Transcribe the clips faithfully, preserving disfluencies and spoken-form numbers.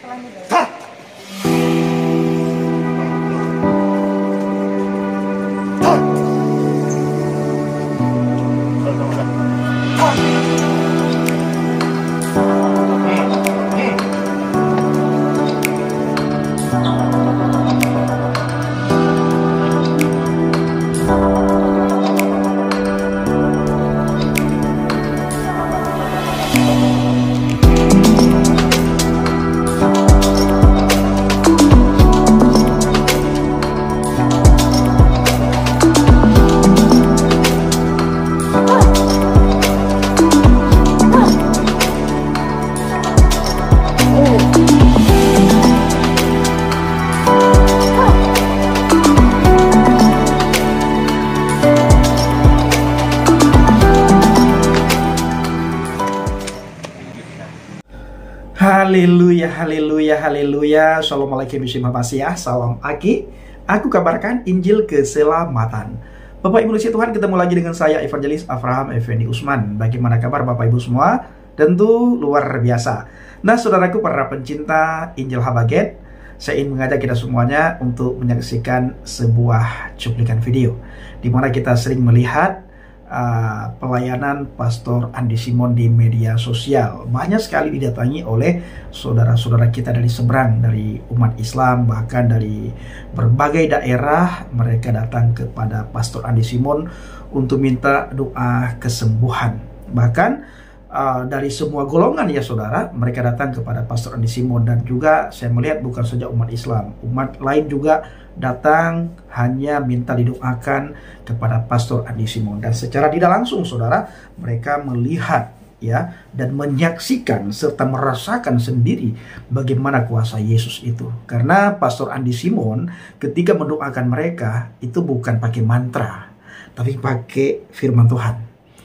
Hah! Haleluya, haleluya, haleluya. Assalamualaikum warahmatullahi wabarakatuh. Salam Aki. Aku kabarkan Injil keselamatan. Bapak Ibu Lucia Tuhan, ketemu lagi dengan saya Evangelis Avraham Effendi Usman. Bagaimana kabar Bapak Ibu semua? Tentu luar biasa. Nah, saudaraku para pencinta Injil Habaget, saya ingin mengajak kita semuanya untuk menyaksikan sebuah cuplikan video di mana kita sering melihat Uh, pelayanan Pastor Andi Simon di media sosial. Banyak sekali didatangi oleh saudara-saudara kita dari seberang, dari umat Islam, bahkan dari berbagai daerah. Mereka datang kepada Pastor Andi Simon untuk minta doa kesembuhan. Bahkan uh, dari semua golongan ya saudara, mereka datang kepada Pastor Andi Simon. Dan juga saya melihat bukan saja umat Islam, umat lain juga datang hanya minta didoakan kepada Pastor Andi Simon. Dan secara tidak langsung saudara, mereka melihat ya dan menyaksikan serta merasakan sendiri bagaimana kuasa Yesus itu. Karena Pastor Andi Simon ketika mendoakan mereka itu bukan pakai mantra, tapi pakai firman Tuhan.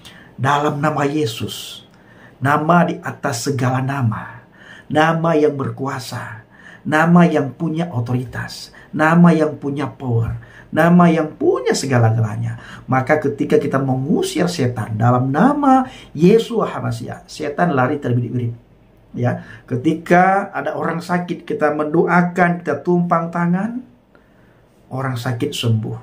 Dalam nama Yesus, nama di atas segala nama, nama yang berkuasa, nama yang punya otoritas, nama yang punya power, nama yang punya segala-galanya. Maka ketika kita mengusir setan dalam nama Yesus HaMashiach, setan lari terbirit-birit. Ya, ketika ada orang sakit, kita mendoakan, kita tumpang tangan, orang sakit sembuh.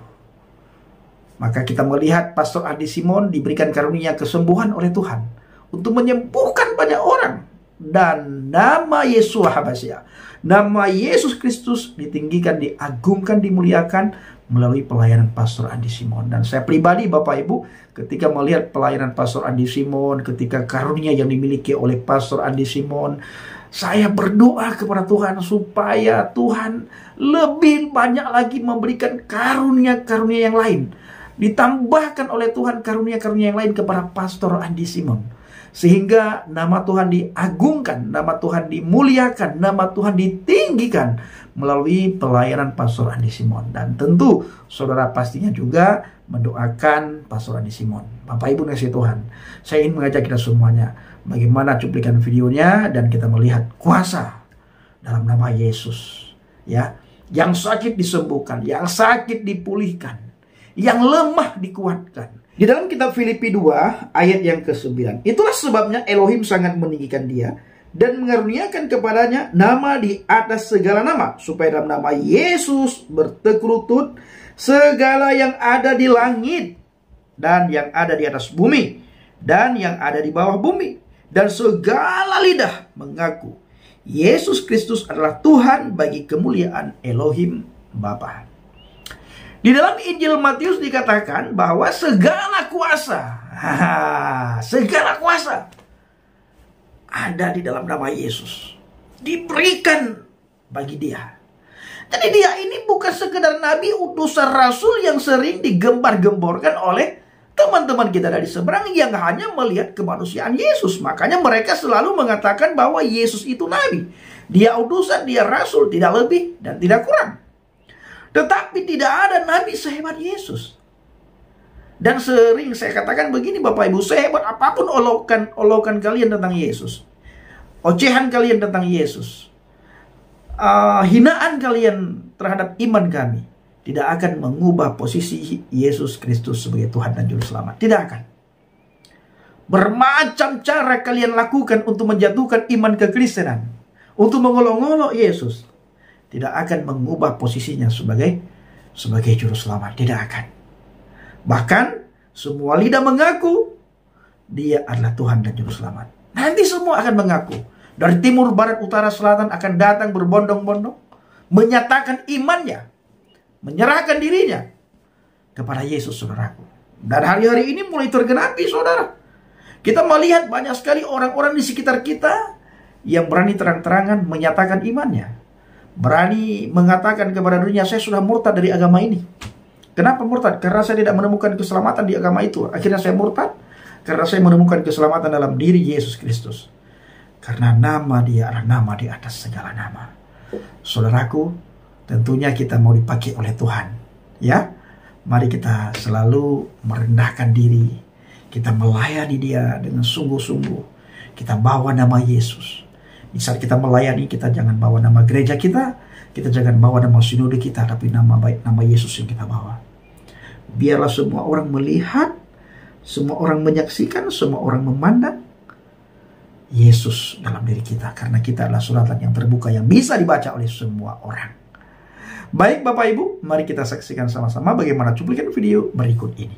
Maka kita melihat Pastor Andi Simon diberikan karunia kesembuhan oleh Tuhan untuk menyembuhkan banyak orang. Dan nama Yesus HaMashiach, nama Yesus Kristus ditinggikan, diagungkan, dimuliakan melalui pelayanan Pastor Andi Simon. Dan saya pribadi Bapak Ibu, ketika melihat pelayanan Pastor Andi Simon, ketika karunia yang dimiliki oleh Pastor Andi Simon, saya berdoa kepada Tuhan supaya Tuhan lebih banyak lagi memberikan karunia-karunia yang lain. Ditambahkan oleh Tuhan karunia-karunia yang lain kepada Pastor Andi Simon. Sehingga nama Tuhan diagungkan, nama Tuhan dimuliakan, nama Tuhan ditinggikan melalui pelayanan Pastor Andi Simon. Dan tentu saudara pastinya juga mendoakan Pastor Andi Simon. Bapak Ibu kasih Tuhan, saya ingin mengajak kita semuanya bagaimana cuplikan videonya dan kita melihat kuasa dalam nama Yesus. Ya, yang sakit disembuhkan, yang sakit dipulihkan, yang lemah dikuatkan. Di dalam kitab Filipi dua ayat yang kesembilan, itulah sebabnya Elohim sangat meninggikan dia dan mengaruniakan kepadanya nama di atas segala nama, supaya dalam nama Yesus bertekuk lutut segala yang ada di langit dan yang ada di atas bumi dan yang ada di bawah bumi, dan segala lidah mengaku Yesus Kristus adalah Tuhan bagi kemuliaan Elohim Bapa. Di dalam Injil Matius dikatakan bahwa segala kuasa, segala kuasa ada di dalam nama Yesus, diberikan bagi dia. Jadi dia ini bukan sekedar nabi, utusan rasul yang sering digembar-gemborkan oleh teman-teman kita dari seberang yang hanya melihat kemanusiaan Yesus. Makanya mereka selalu mengatakan bahwa Yesus itu nabi. Dia utusan, dia rasul, tidak lebih dan tidak kurang. Tetapi tidak ada nabi sehebat Yesus. Dan sering saya katakan begini Bapak Ibu, sehebat apapun olokan, olokan kalian tentang Yesus, ocehan kalian tentang Yesus, uh, hinaan kalian terhadap iman kami, tidak akan mengubah posisi Yesus Kristus sebagai Tuhan dan Juru Selamat. Tidak akan. Bermacam cara kalian lakukan untuk menjatuhkan iman kekristenan, untuk mengolok-olok Yesus, tidak akan mengubah posisinya sebagai sebagai juru selamat. Tidak akan. Bahkan semua lidah mengaku dia adalah Tuhan dan juru selamat. Nanti semua akan mengaku. Dari timur, barat, utara, selatan akan datang berbondong-bondong, menyatakan imannya, menyerahkan dirinya kepada Yesus, saudaraku. Dan hari-hari ini mulai tergenapi, saudara. Kita melihat banyak sekali orang-orang di sekitar kita yang berani terang-terangan menyatakan imannya. Berani mengatakan kepada dunia, saya sudah murtad dari agama ini. Kenapa murtad? Karena saya tidak menemukan keselamatan di agama itu. Akhirnya saya murtad karena saya menemukan keselamatan dalam diri Yesus Kristus. Karena nama dia adalah nama di atas segala nama. Saudaraku, tentunya kita mau dipakai oleh Tuhan. Ya, mari kita selalu merendahkan diri. Kita melayani dia dengan sungguh-sungguh. Kita bawa nama Yesus. Di saat kita melayani, kita jangan bawa nama gereja kita. Kita jangan bawa nama sinode kita. Tapi nama baik, nama Yesus yang kita bawa. Biarlah semua orang melihat. Semua orang menyaksikan. Semua orang memandang Yesus dalam diri kita. Karena kita adalah suratan yang terbuka. Yang bisa dibaca oleh semua orang. Baik Bapak Ibu, mari kita saksikan sama-sama bagaimana cuplikan video berikut ini.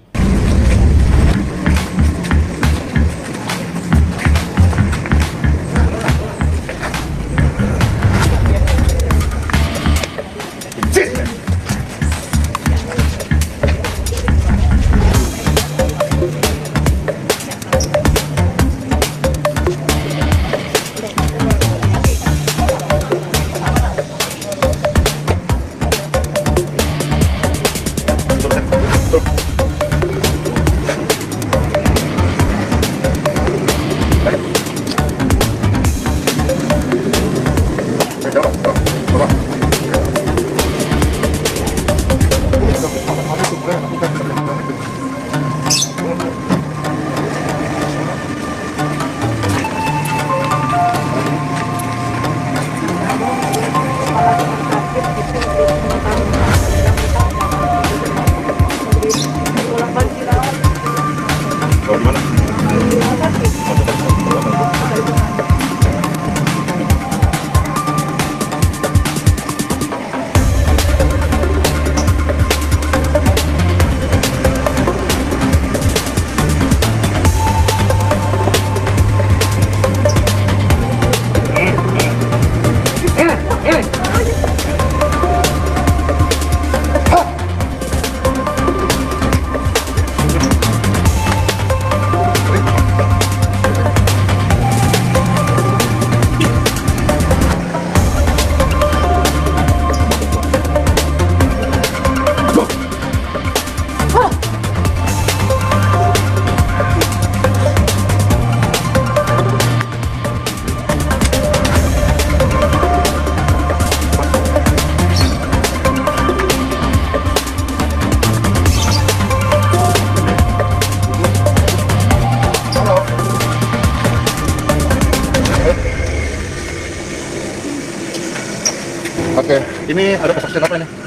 Oke, ini ada kesaksian apa ini?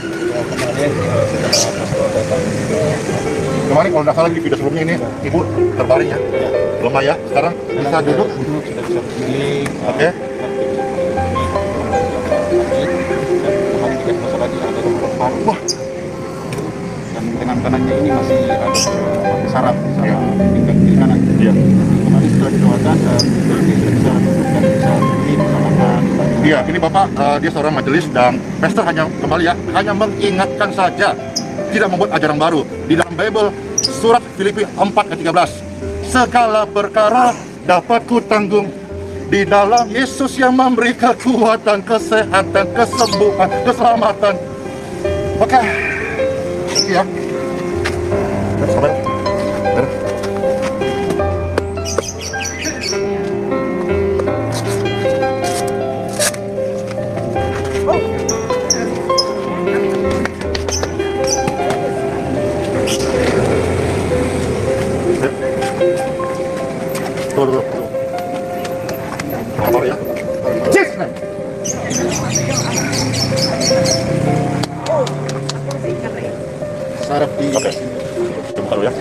Kemarin kalau nggak salah di video sebelumnya ini ibu terbaring ya, lemah ya. Sekarang bisa duduk, sudah bisa berdiri. oke. Kemarin dikasih masalah di ada nomor paru. Wah, Dan tangan kanannya ini masih ada saraf, Iya. saraf tingkat kiri kanan. iya, Kemarin setelah didoakan, eh, ini sudah bisa duduk dan bisa berdiri, bisa makan. iya. Ini bapak uh, dia seorang majelis dan pastor hanya kembali ya, hanya mengingatkan saja, tidak membuat ajaran baru. Di dalam Bible surat Filipi empat ayat tiga belas, segala perkara dapat kutanggung di dalam Yesus yang memberi kekuatan, kesehatan, kesembuhan, keselamatan. Oke, ya. Sabar. Sabar. Tunggu, tunggu. Sabar ya. Yes, man. Saraf di Oke. Tunggu dulu ya.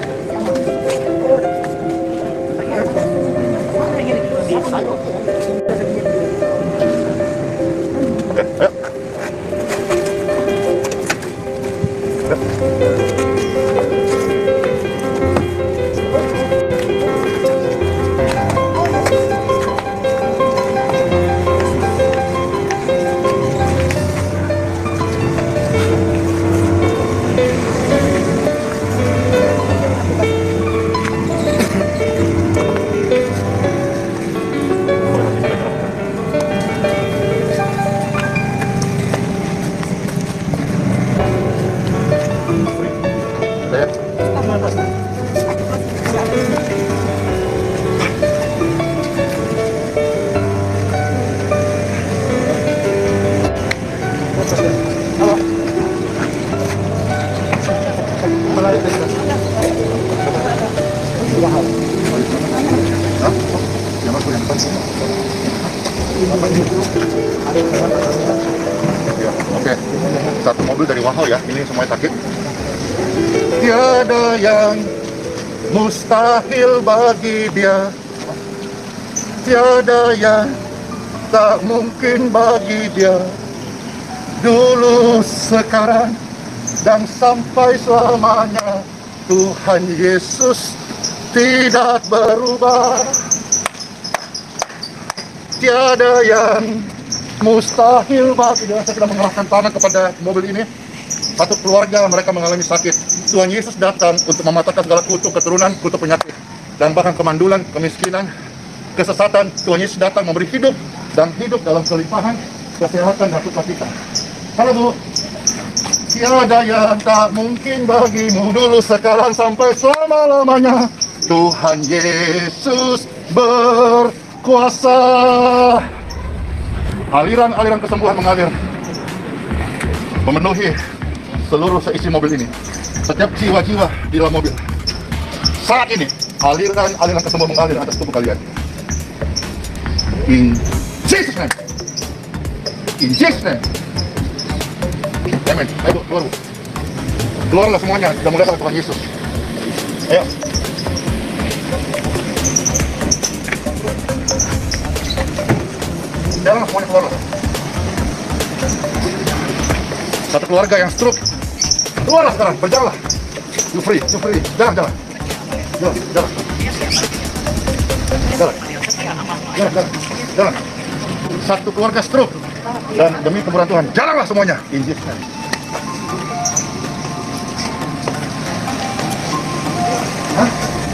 Ya, oke. Satu mobil dari Wahal ya, ini semuanya sakit. Tiada yang mustahil bagi dia, tiada yang tak mungkin bagi dia. Dulu, sekarang, dan sampai selamanya, Tuhan Yesus tidak berubah. Tiada yang mustahil bagi dia. Saya sudah mengerahkan tangan kepada mobil ini. Satu keluarga mereka mengalami sakit. Tuhan Yesus datang untuk mematahkan segala kutuk keturunan, kutuk penyakit, dan bahkan kemandulan, kemiskinan, kesesatan. Tuhan Yesus datang memberi hidup dan hidup dalam kelimpahan, kesehatan dan sukacita. Halo Bu, tiada yang tak mungkin bagimu, dulu, sekarang, sampai selama-lamanya. Tuhan Yesus berkuasa. Aliran-aliran kesembuhan mengalir memenuhi seluruh seisi mobil ini. Setiap jiwa-jiwa di dalam mobil. Saat ini, aliran-aliran kesembuhan mengalir atas tubuh kalian. In Jesus name. In Jesus name. Amen. Ayo, keluar. Keluarlah semuanya. Kita mulai oleh Tuhan Yesus. Ayo. Jalan semuanya, keluar. Satu keluarga yang stroke, keluarlah sekarang, berjalanlah. You free, you free. Jalan, jalan. Jalan, jalan. Jalan. Jalan, jalan. Jalan. Satu keluarga stroke, dan demi kemurahan Tuhan, jalanlah semuanya. In Jesus name. Hah?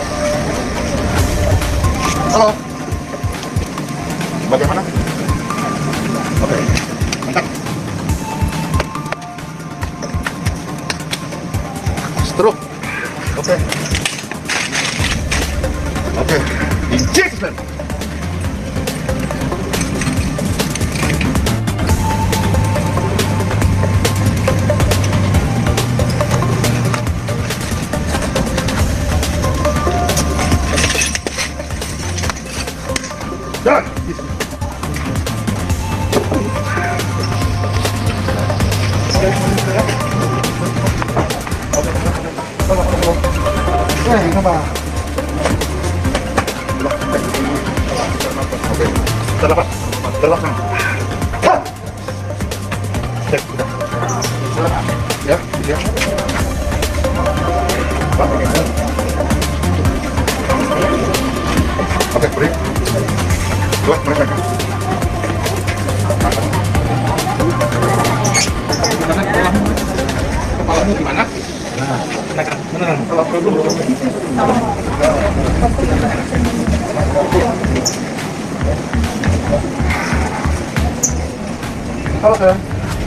Halo. Bagaimana? Oke, mantap. Stroke. Oke. Oke. In Jesus name. Jalan. Eh, kenapa? Oke, terlepas, terlepas. Hah! Cek, udah. Ya, ya. Oke, break. Dua, mereka. Kepalamu gimana? Nah, beneran, beneran. Kalau perlu. Halo, sayang.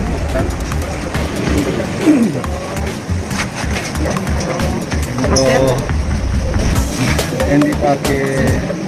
Kalau yang dipakai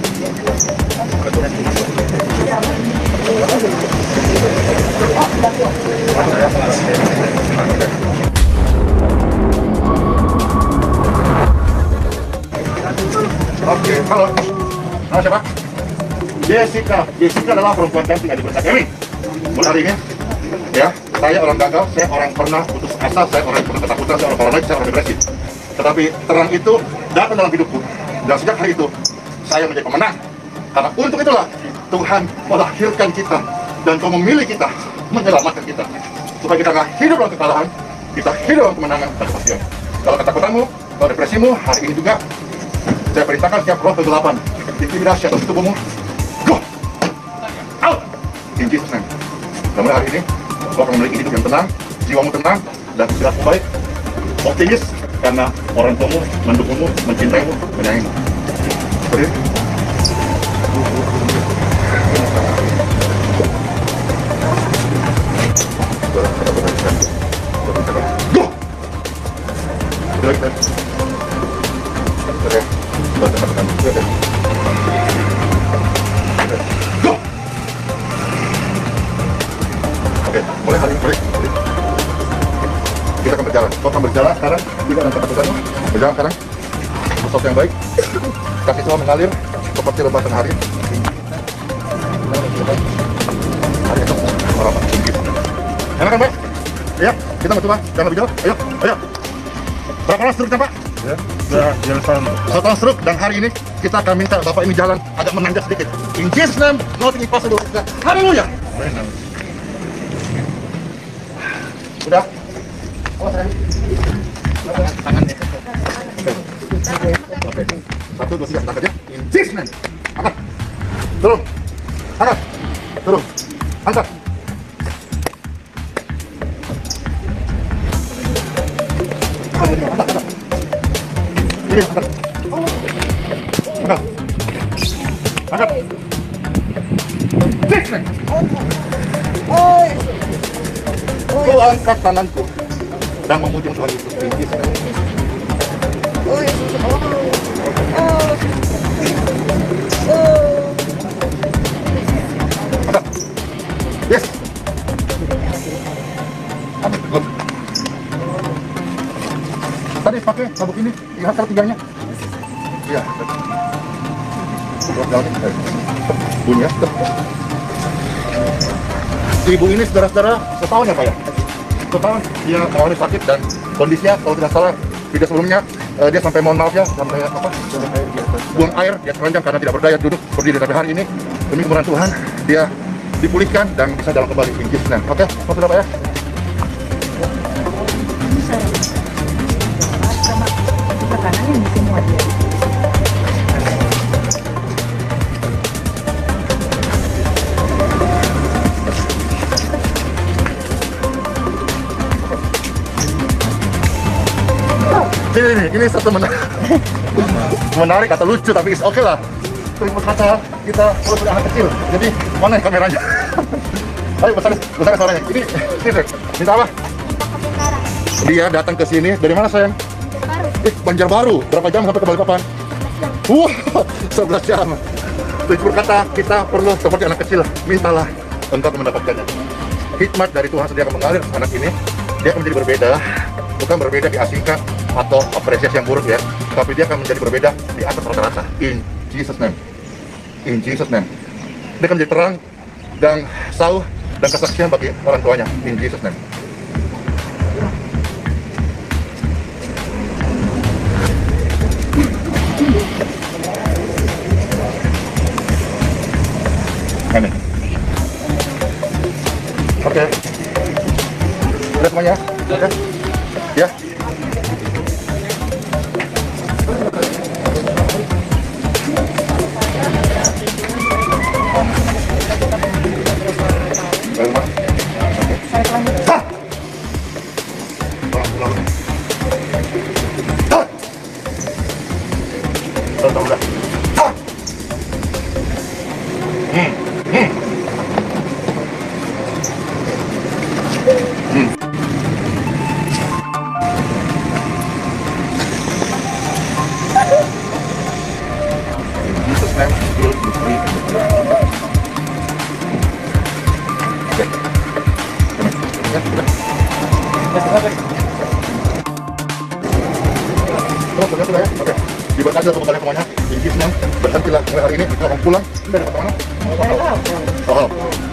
Oke, halo. Nama siapa? Jessica. Jessica adalah perempuan cantik yang diberkati. Amin. Mulai hari ini, ya, saya orang gagal, saya orang pernah putus asa, saya orang pernah ketakutan, saya orang paranoid, saya orang depresi. Tetapi terang itu datang dalam hidupku. Dan sejak hari itu, saya menjadi pemenang. Karena untuk itulah Tuhan melahirkan kita dan Kau memilih kita, menyelamatkan kita, supaya kita nggak hidup dalam kekalahan, kita hidup dalam kemenangan dan kepastian. Kalau ketakutanmu, kalau depresimu, hari ini juga saya perintahkan setiap roh kegelapan, intimidasi atas tubuhmu, go out in Jesus name. Dan mulai hari ini, kau akan memiliki hidup yang tenang, jiwamu tenang, dan istirahatmu baik, optimis, karena orang tuamu mendukungmu, mencintaimu, menyayangimu. Seperti ini. Go! Oke. Oke. Go! Oke, mulai hari ini, mulai. Kita akan berjalan. Kau akan berjalan sekarang, tidak ada ketakutanmu. Berjalan sekarang, sesuatu yang baik. Kasih Tuhan mengalir seperti lebasan hari. Hari esok, orang Enak kan, Pak? Iya, kita mau coba. Jangan lebih jauh. Ayo, ayo. Berapa lama struknya, Pak? Ya, sudah jalan salam. Satu tahun struk, dan hari ini kita akan minta Bapak ini jalan agak menanjak sedikit. In Jesus name, nothing impossible. Haleluya. Udah? Awas ya. Tangannya. Oke. Oke. Satu, dua, tiga, angkat ya. In Jesus name. Angkat. Turun. Angkat. Turun. Angkat. Ini angkat. Angkat. Angkat. Jesus name. Ku angkat tanganku dan memuji Tuhan Yesus Kristus. Angkat. Yes. Angkat. Good. Tadi pakai sabuk ini, lihat kalau tiganya. Iya. Bunyi ya. Ibu ini saudara-saudara setahun ya Pak ya? Setahun dia mengalami sakit dan kondisinya kalau tidak salah video sebelumnya uh, dia sampai mohon maaf ya sampai apa? Buang air dia telanjang karena tidak berdaya duduk berdiri, tapi hari ini demi kemurahan Tuhan dia dipulihkan dan bisa jalan kembali in Jesus name. Oke, mau sudah Pak ya? Makanannya di semua dia. Ini, ini, ini satu menarik, menarik atau lucu, tapi oke okay lah. Terima kaca kita kalau sudah anak kecil, jadi mana ya kameranya? Ayo besar, besar suaranya. Ini, ini, minta apa? Dia datang ke sini dari mana sayang? Eh, Banjarbaru. Berapa jam sampai ke Balikpapan? Wah, sebelas jam. Terus berkata kita perlu seperti anak kecil, mintalah untuk mendapatkannya. Hikmat dari Tuhan sediakan mengalir anak ini, dia akan menjadi berbeda. Bukan berbeda diasingkan atau apresiasi yang buruk ya, tapi dia akan menjadi berbeda di atas rata-rata. In Jesus name, in Jesus name, dia akan menjadi terang dan sauh dan kesaksian bagi orang tuanya. In Jesus name. Amin. Oke. Okay. Lihat semuanya. Oke. Okay. Ya. Oke, diberkati untuk kalian semuanya. In Jesus name, berhentilah mulai hari ini. Kita akan pulang dari mana? Oh.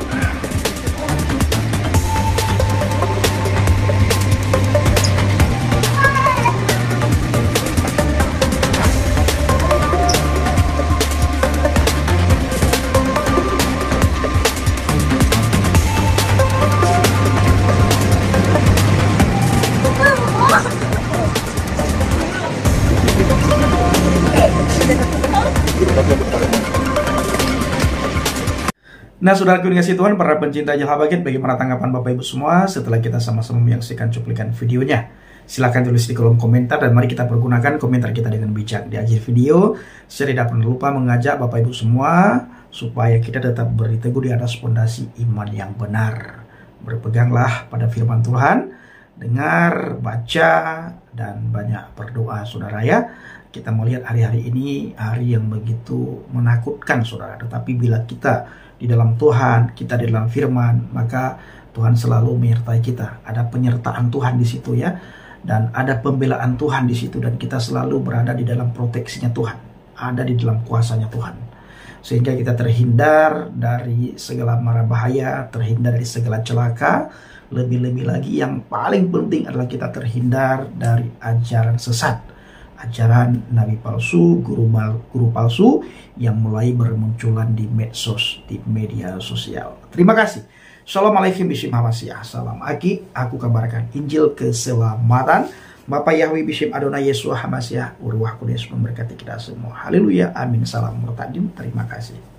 Nah, saudaraku dikasih Tuhan, para pencinta Jehovah-Baget, bagaimana tanggapan Bapak Ibu semua setelah kita sama-sama menyaksikan cuplikan videonya? Silahkan tulis di kolom komentar dan mari kita pergunakan komentar kita dengan bijak. Di akhir video, saya tidak pernah lupa mengajak Bapak Ibu semua supaya kita tetap berteguh di atas fondasi iman yang benar. Berpeganglah pada firman Tuhan, dengar, baca, dan banyak berdoa, saudara ya. Kita melihat hari-hari ini hari yang begitu menakutkan, saudara. Tetapi bila kita di dalam Tuhan, kita di dalam firman, maka Tuhan selalu menyertai kita. Ada penyertaan Tuhan di situ ya, dan ada pembelaan Tuhan di situ, dan kita selalu berada di dalam proteksinya Tuhan, ada di dalam kuasanya Tuhan. sehingga kita terhindar dari segala mara bahaya, terhindar dari segala celaka. Lebih-lebih lagi yang paling penting adalah kita terhindar dari ajaran sesat, ajaran nabi palsu, guru, guru palsu yang mulai bermunculan di medsos, di media sosial. Terima kasih. Assalamualaikum bishim hamasiah. Salam Aki, aku kabarkan Injil keselamatan. Bapak Yahweh bishim Adonai Yesua hamasiah. Uruah Kudus memberkati kita semua. Haleluya. Amin. Salam murtadin. Terima kasih.